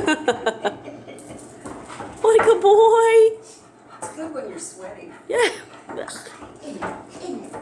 What a good boy. It's good when you're sweaty. Yeah. In it.